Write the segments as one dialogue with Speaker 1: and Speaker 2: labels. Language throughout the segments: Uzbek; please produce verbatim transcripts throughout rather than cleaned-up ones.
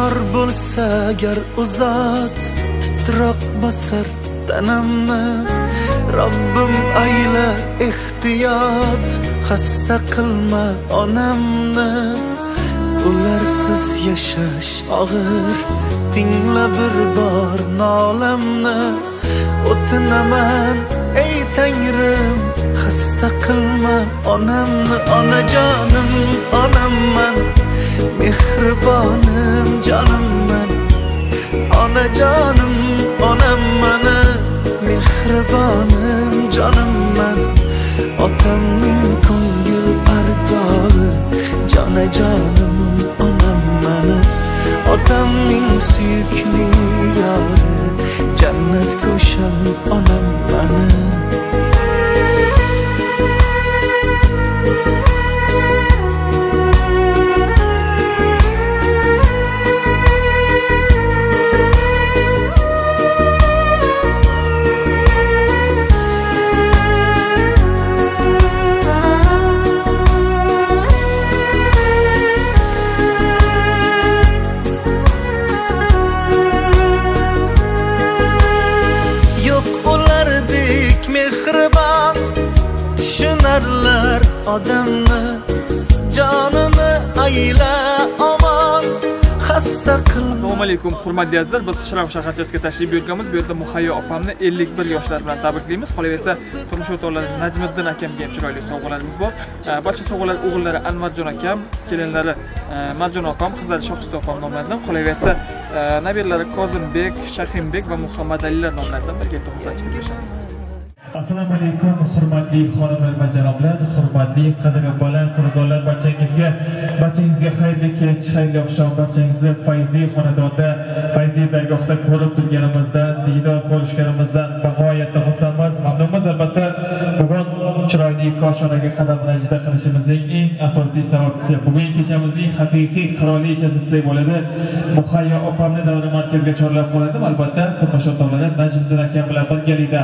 Speaker 1: yor bo'lsa agar uzat titroq bosar tanamni. Robbim ayla ehtiyot, xasta qilma onamni. Ularsiz yashash og'ir, tingla bir bor nolamni. O'tinaman ey Tangrim, xasta qilma onamni. Onajonim onamman, mehribonim jonimman. Onajonim onamman, mehribonim jonimman. Otamning ko'ngil ardog'i, jonajonim onamman. Otamning suyukli yori, jannat ko'sham onamman. Mehribon tushunarlar odamni, jonini ayla omon, xasta qil.
Speaker 2: Assalomu alaykum hurmatli azizlar, biz Shiram shaharchasiga tashrif buyurganmiz. Bu yerda Muhayyo opamni ellik bir yoshlar bilan tabriklaymiz. Qolaversa, turmush o'rtoqlari Najmiddin akamga ham chiroyli sovg'alarimiz bor. Barcha sovg'alar o'g'illari Anvarjon akam, kelinlari Marjon opam, qizlari Shohista opam nomlaridan, qolaversa nabiralari Kozimbek, Shahimbek va Muhammad Alilar nomlaridan birga to'g'rilanib yashaymiz.
Speaker 3: Assalomu alaykum hurmatli xonimlar va janoblar, hurmatli qadrli bola, qurbonlar, barchangizga barchangizga xayrli kech, xayrli oqshom. Barchangizni fayzli xonadonda, fayzli dargohda ko'rib turganimizdan, diydor ko'rishganimizdan bag'oyatda xursandmiz, mamnunmiz. Albatta, bugun chiroyli koshonaga qadam najda qilishimizning eng asosiy sababchisi, bugun kechamizning haqiqiy qirolichasi desak bo'ladi. Muhayyo opamni davra markaziga chorlab qoladim. Albatta, turmush o'rtoqlari Najmiddin akam bilan birgalikda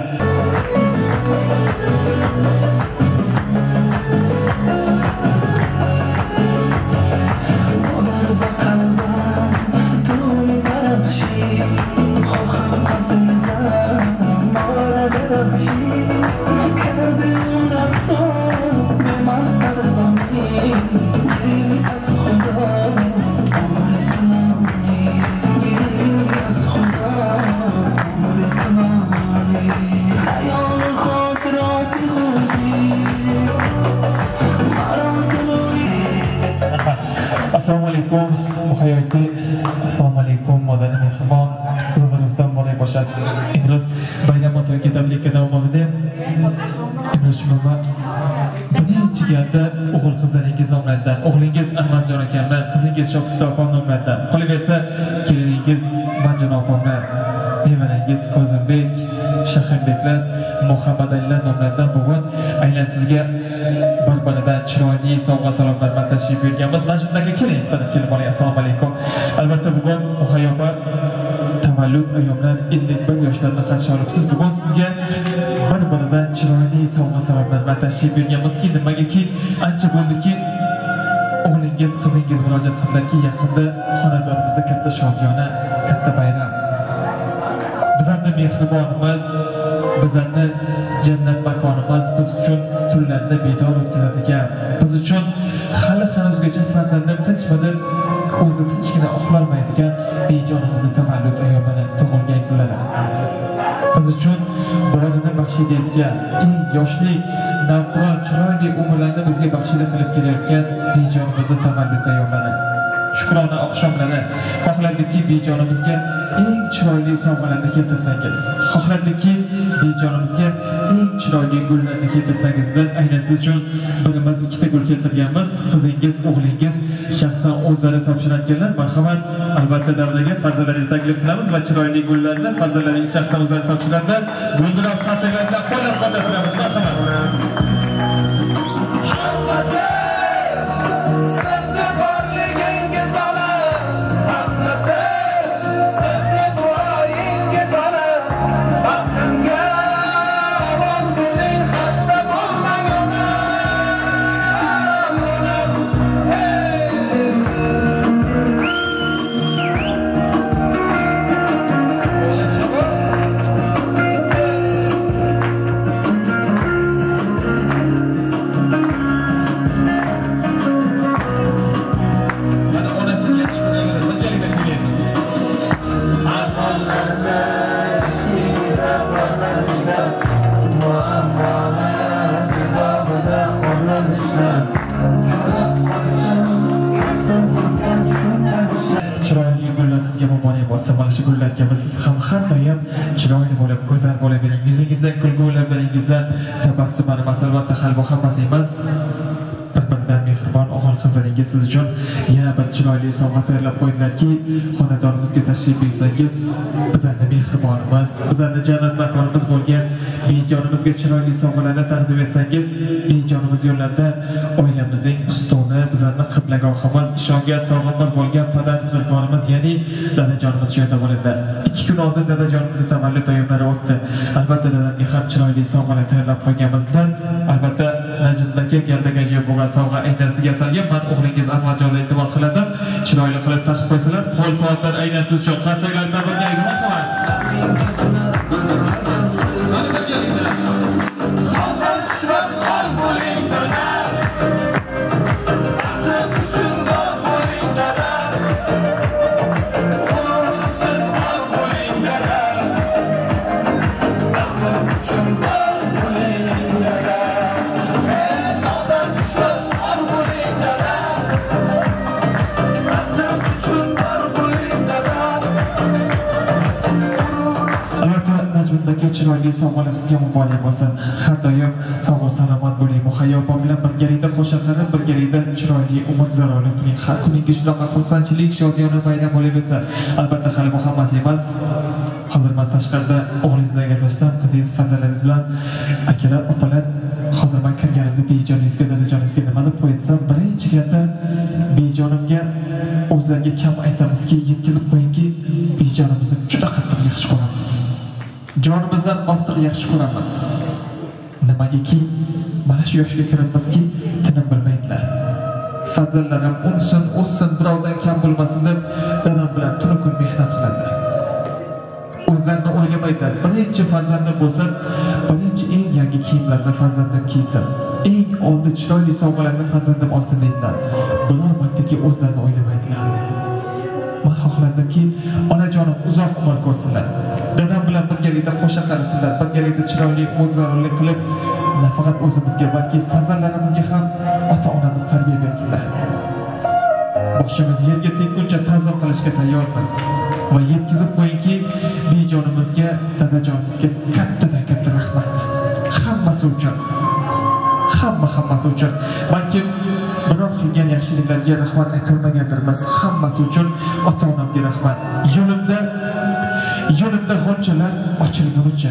Speaker 3: Assalomu alaykum muhayyoti, assalomu alaykum modani mehribon qizlarimizdan bo'lay boshad. Imroz bayram o'tgan tabrikka davomida Imroz momo birinchi galda o'g'il qizlaringiz nomlaridan, o'g'lingiz Anvarjon akamdan, qizingiz Shohista opam nomlaridan, qolaversa keliningiz Marjon opamlar, nevarangiz Kozimbek, Shahimbeklar, Muhammad Alilar nomlaridan bugun aynan sizga bir-biridan chiroyli sovg'a salomlar bilan tashrif buyurganmiz. Najmiddinga keling, tanib kelib oling. Assalomu alaykum. Albatta bugun Muhayyo opa tavallud ayyomlar ellik bir yoshlarni qarshi olibsiz. Bugun sizga bir-biridan chiroyli sovg'a salomlar bilan tashrif buyurganmizki, nimagaki ancha bo'ldiki o'g'lingiz, qizingiz murojaat qildilarki, yaqinda xonadonimizda katta shodiyona, katta bayram. Bizlarni mehribonimiz, bizlarni jannat makonimiz, biz uchun tunlarni bedor o'tkazadigan, biz uchun hali hanuzgacha farzandim tinchmadir, o'zi tinchgina uxlolmaydigan bejonimizni tavallud ayyomini, tug'ilgan kunlari. Biz uchun bolani baxshida etgan, eng yoshli, navqiron, chiroyli umrlarni bizga baxshida qilib kelayotgan bejonimizni tavallud ayyomini. Shukrona oqshomlari, xohlardiki bejonimizga eng chiroyli sovg'alarni keltirsangiz, xohlardiki bejonimizga eng chiroyli gullarni keltirsangiz, biz aynan siz uchun birimiz ikkita gul keltirganmiz. Qizingiz, o'g'lingiz shaxsan o'zlari topshiradiganlar. Marhamat, albatta davraga farzandlaringizni taklif qilamiz va chiroyli gullarni farzandlaringiz shaxsan o'zlari topshiradilar. Guldiroz farzandlardan qo'llab-quvvatlab turamiz. Marhamat. bo'lmasa mana shu gullar kabi siz ham har doim chiroyli bo'lib, go'zal bo'lib bering. Yuzingizdan kulgular beringizdan tabassumlar masalbat qalbi hammasi emas. Bir-biridan mehribon o'g'il qizlaringiz siz uchun yana bir chiroyli sovg'a tayyorlab qo'ydilarki, xonadonimizga tashrif buyursangiz, bizning mehribonimiz, bizning jannat makonimiz bo'lgan bejonimizga chiroyli sovg'alarni taqdim etsangiz, bejonimiz yo'llarda oilamizning ustuni, bizning qiblagohimiz, ishongan tog'imiz bo'lgan padar buzruklarimiz, ya'ni dadajonimiz shu yerda bo'ladi. ikki kun oldin dadajonimizning tavallud o'yinlari o'tdi. Albatta dadamga ham chiroyli sovg'alar tayyorlab qo'yganmizdan, albatta Najdaka galdagaji bo'lgan sovg'a aynasiga atalgan. Men o'g'lingiz Ahmadjonga iltimos qiladim, chiroyli qilib taqib qo'ysalar, qo'l soatlar aynasi uchun qansaklardan birga rahmat. Chiroyli sovg'alar sizga muborak bo'lsin. Har doim sog' va salomat bo'ling. Muhayyo opam bilan birgalikda qo'shiqlanib, birgalikda chiroyli umr zarorli qiling. Har kuningiz shunaqa xursandchilik, shodiyona bayram bo'lib o'tsa. Albatta hali bu hammasi emas. Hozir men tashqarida o'g'lingiz bilan gaplashsam, qizingiz farzandingiz bilan akalar, opalar, hozir men kirganimda bejoningizga, dadajoningizga nima deb qo'yitsam, birinchi gapda bejonimga o'zlariga kam aytamizki, yetkazib qo'yingki, bejonimizni juda qattiq yaxshi ko'ramiz. Jonimizdan ortiq yaxshi ko'ramiz. Nimagaki mana shu yoshga kiribmizki, tinim bilmaydilar. Farzandlarim unsin, o'ssin, birovdan kam bo'lmasin deb dadam bilan tuni kun mehnat qiladi. O'zlarini o'ylamaydilar. Birinchi farzandim bo'lsa, birinchi eng yangi kiyimlarni farzandim kiysin. Eng oldi chiroyli sovg'alarni farzandim olsin deydilar. Bular martaki o'zlarini o'ylamaydilar. Men xohladimki, onajonim uzoq umr ko'rsinlar. Dadam bilan birgalikda qo'shiq qilsinlar, birgalikda chiroyli o'zlarini qilib, nafaqat o'zimizga, balki farzandlarimizga ham ota-onamiz tarbiya bersinlar. Boshimiz yerga tekkuncha ta'zim qilishga tayyormiz. Va yetkazib qo'yingki, bejonimizga, dadajonimizga kattadan katta rahmat. Hammasi uchun. Hamma hammasi uchun. Balki biror qilgan yaxshiliklarga rahmat aytilmagandirmiz. Hammasi uchun ota-onamga rahmat. Yo'limda yo'limda g'unchalar ochilgunicha,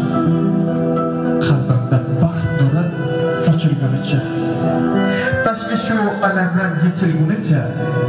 Speaker 3: qalbimda baxt nuri sochilgunicha, tashvishu alamlar yetilgunicha,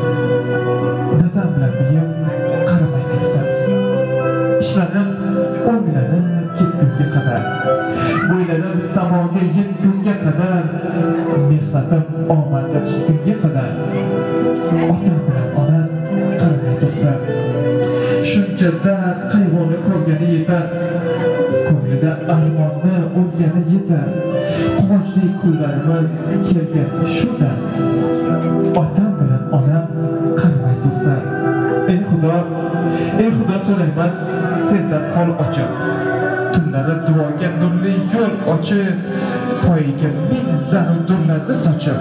Speaker 3: dadam bilan uyim qaramay tursin. Ishlarim o'nglanib ketgunga qadar, bo'ylarim samoga yetgunga qadar, mehnatim omadga chiqqunga qadar, ota bilan ona qaramay tursin. Shuncha dard qayg'uni ko'rgani yetar, ko'nglida armonni o'rgani yetar. Quvonchli kunlarimiz kelgani shuda, otam bilan onam qaramay tursa. Ey Xudo, ey Xudo so'rayman sendan qo'l ochib, tunlari duoga nurli yo'l ochib, poyiga ming zaru nurlarni sochib,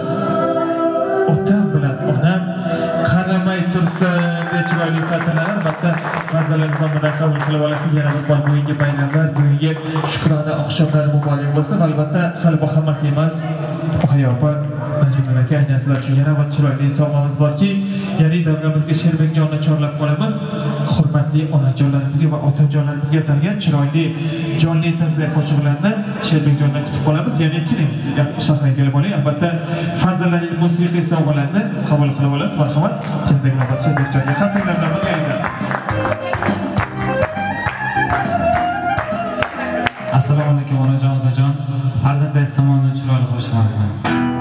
Speaker 3: otam bilan onam qaramay tursin. Chiroyli satrlar, albatta manzalarimizdan buni qabul qilib olasiz. Yana bir bor bugungi bayramlar, bugungi shukrona oqshomlar muborak bo'lsin. Albatta hali bu hammasi emas. Hayopa Najmiddin aka aynasizlar uchun yana bir chiroyli sovg'amiz borki, ya'ni davramizga Sherbekjonni chorlab qolamiz. Hurmatli onajonlarimizga va otajonlarimizga atalgan chiroyli jonli tarzda qo'shiqlarni Sherbekjondan kutib qolamiz. Ya'ni keling, shahar kelib oling. Albatta farzandlaringiz musiqiy sovg'alarni qabul qilib olasiz. Marhamat. Kendek navbat Sherbekjonga qansinglar bilan birgalikda.
Speaker 4: Assalomu alaykum onajon, otajon. Farzandlaringiz tomonidan chiroyli qo'shiq marhamat.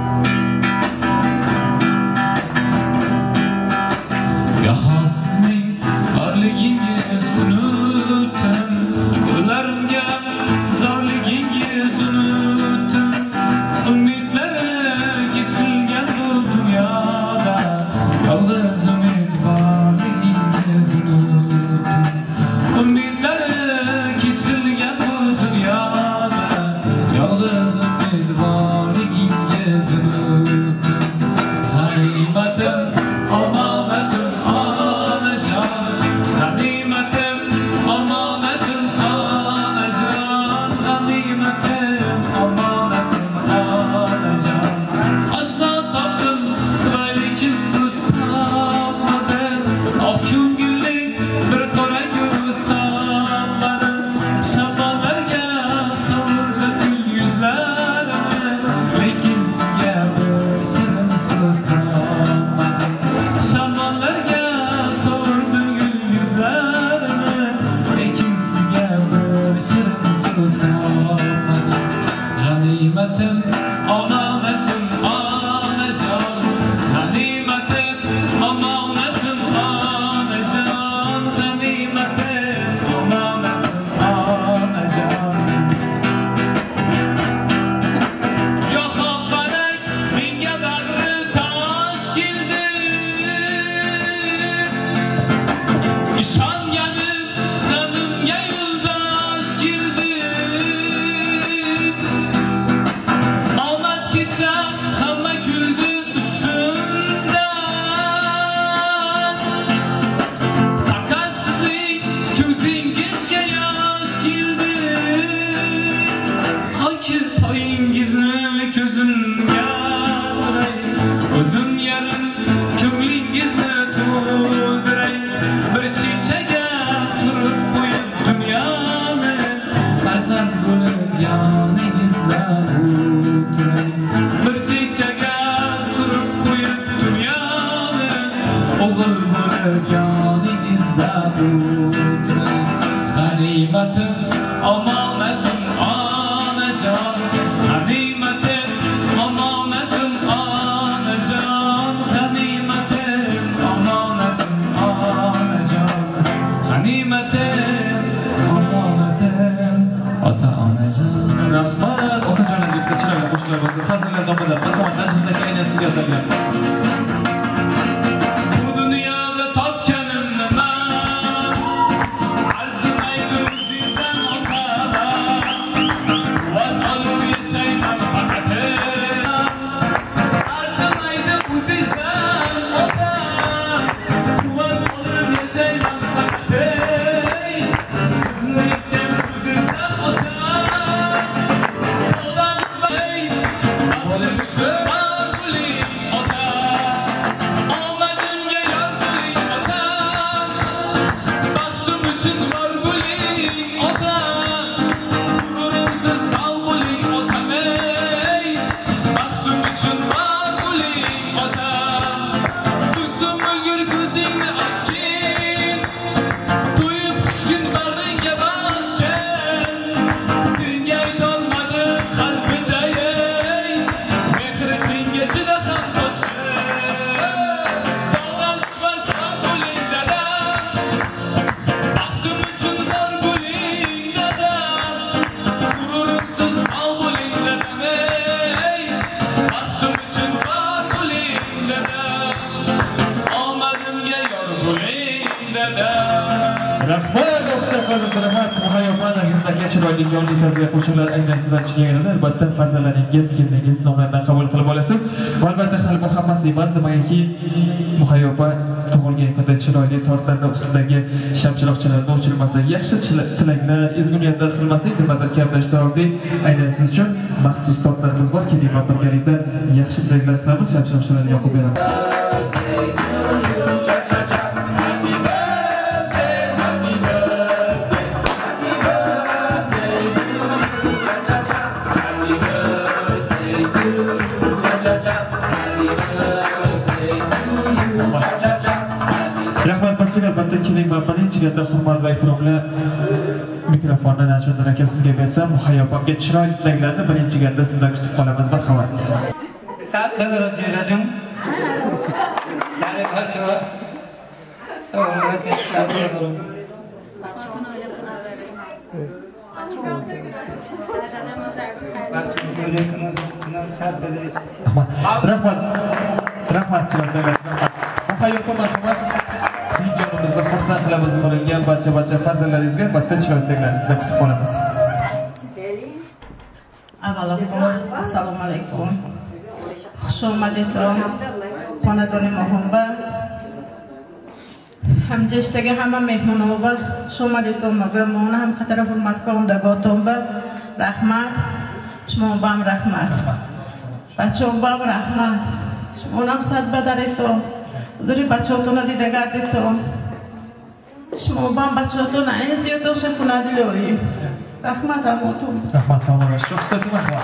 Speaker 4: Yahosizning orligingiz unutdim, yo'llarimga zorligingiz unutdim. Umidlari kesilgan bu dunyoda, yolg'iz umid borligingiz unutdim. Umidlari kesilgan bu dunyoda, yolg'iz umid borligingiz unutdim. G'animatim, omonatim onajon, g'animatim
Speaker 3: yoningizda o'tiray. G'animatim, omonatim, onajon. G'animatim, omonatim, onajon. G'animatim, omonatim, onajon. G'animatim, omonatim, ota-onajon. Rahmat, otajonlarga chiroyli qo'shiqlar bo'lsin. Fazillar domlalar, marhamat, najmdagi aynasiga yozilgan. Chiroyli jonli tarzda qo'shiqlar aynasidan chiqaveradi. Albatta farzandlaringiz, keliniz nomlaridan qabul qilib olasiz. Va albatta hali bu hammasi emas, demakki Muhayyo opa tug'ilgan kunda chiroyli tortlarda ustidagi shamchiroqchalarni o'chirmasak, yaxshi tilaklar, ezgu niyatlar qilmasak, nimadir kamlash sababli aynan siz uchun maxsus tortlarimiz bor. Keling, birgalikda yaxshi tilaklar qilamiz, shamchiroqchalarni yoqib beramiz. Albatta keling, manfaning ichida hurmat va ehtiromli mikrofonni Najmiddin aka sizga bersam, Muhayyo opamga chiroyli tilaklarni birinchi galda sizdan kutib qolamiz. Marhamat.
Speaker 5: Sadqalar jo'rajim. Sari qacho. Savolat etdim.
Speaker 3: Rahmat. Rahmat chiroyli. Muhayyo opam marhamat. Videomizda xursand qilamiz bo'lingan barcha-barcha farzandlaringizga albatta chiroyli tilaklarni kutib qolamiz.
Speaker 6: Avvalambor assalomu alaykum. Xush omadinglar. Xonadoni mohomba. Hamjashtaga hamma mehmonlar, xush omadinglar. Mona ham qadar hurmat qilganda botomba. Rahmat. Shmo'bam rahmat. Bachobam rahmat. Shmonam sadbadareto. Zuri bachotona didagadito. Shmo'bam bachotona ezyoto shakunadilori. Rahmat amotum.
Speaker 3: Rahmat salomlar. Sho'xtati marhamat.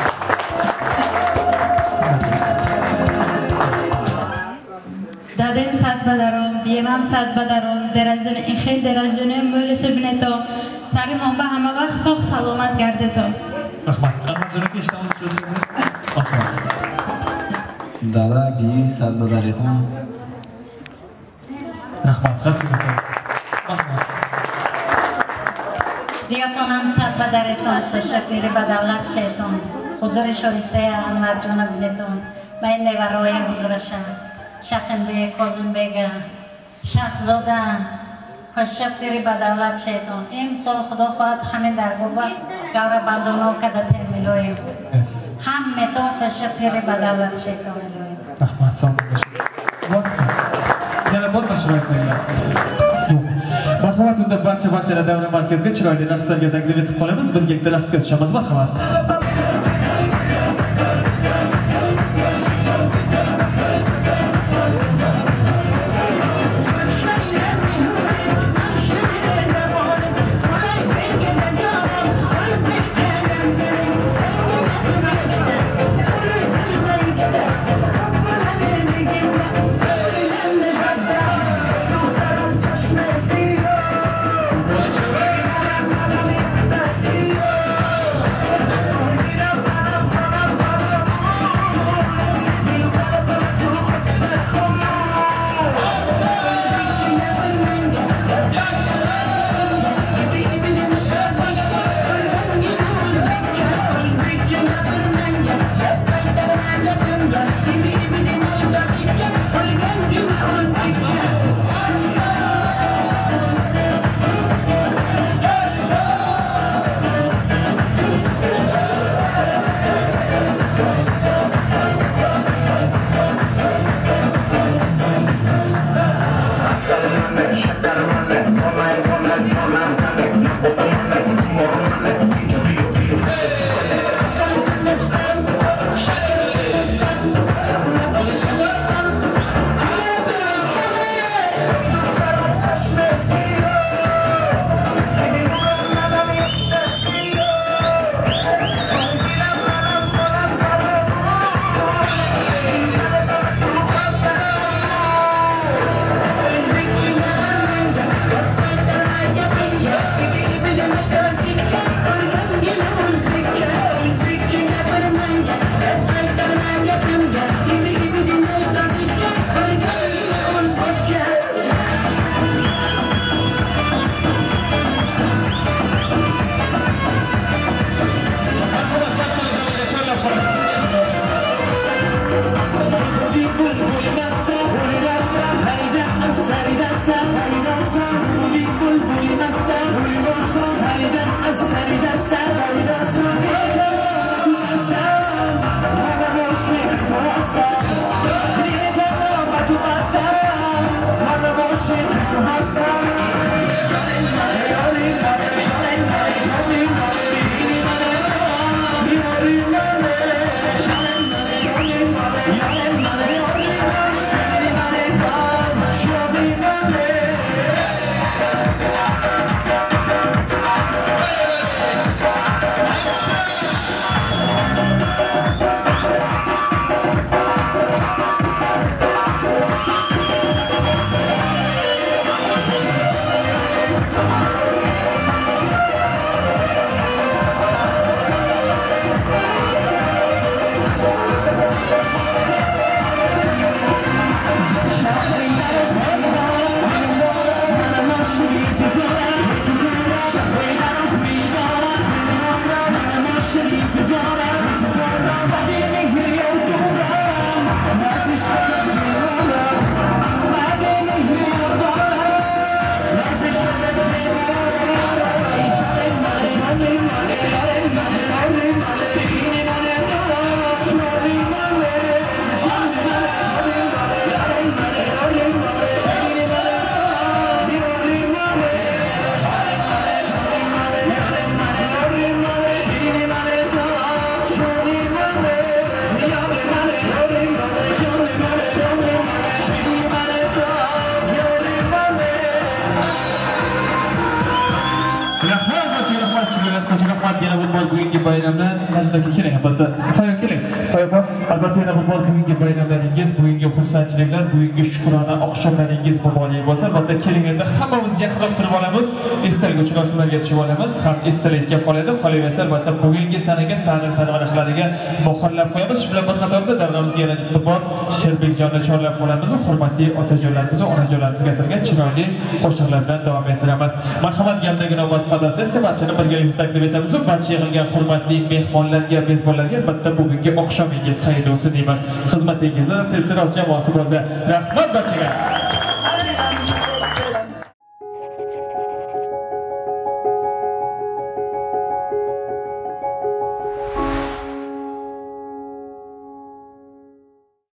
Speaker 7: Dadem sadbadaron, diyemam sadbadaron, derajani in xel derajani bo'lishi bineto. Sarimomba hamma vaqt sog' salomat gardeto.
Speaker 3: Rahmat. Qanday eshitamiz so'zingizni? Rahmat.
Speaker 5: Dada bi sadbadareton.
Speaker 3: Rahmat. Rahmat. Rahmat.
Speaker 7: Diyatonam sadbadareton, tashakkur badavlat shayton. Huzuri shoiste anvar jona bileton. Mayne varoye huzurasham. Shahrinbek, Kozhimbek, Shahzoda, tashakkur badavlat shayton. Imsol Xudo xohlab hamma dargoba gavra bandona kada termiloyim. Hammaton tashakkur badavlat shayton.
Speaker 3: Rahmat salomlar. Vaqt. Yana bo'lsa chiroyli. Marhamat, unda barcha-barchalar davra markaziga chiroyli raqslarga taklif etib qolamiz. Birgalikda raqsga tushamiz. Marhamat. marhamat, yana bu bor bugungi bayramda Najmaka keling, albatta. Qo'ya keling. Qo'ya bor. Albatta yana bu bor bugungi bayramlaringiz, bugungi xursandchiliklar, bugungi shukrona oqshomlaringiz muborak bo'lsin. Albatta keling endi hammamiz yaqinlab turib olamiz. Estalguvchi narsalarga tushib olamiz. Ham esdalikka qoladi. Qolaversa albatta bugungi sanaga tarixiy sanavlarga muhallab qo'yamiz. Shu bilan bir qatorda davramizga yana bitta bor Sherbekjonni chorlab qolamiz. Hurmatli otajonlarimiz, onajonlarimiz gapirgan chiroyli qo'shiqlar bilan davom ettiramiz. Marhamat, gapdagi navbat fotosessiya barchani birgalikda taklif etamiz. Barcha yig'ilgan hurmatli mehmonlarga, mezbonlarga albatta bugungi oqshomingiz xayrli bo'lsin deymiz. Xizmatingizda Seltiros jamoasi bo'ldi. Rahmat barchaga.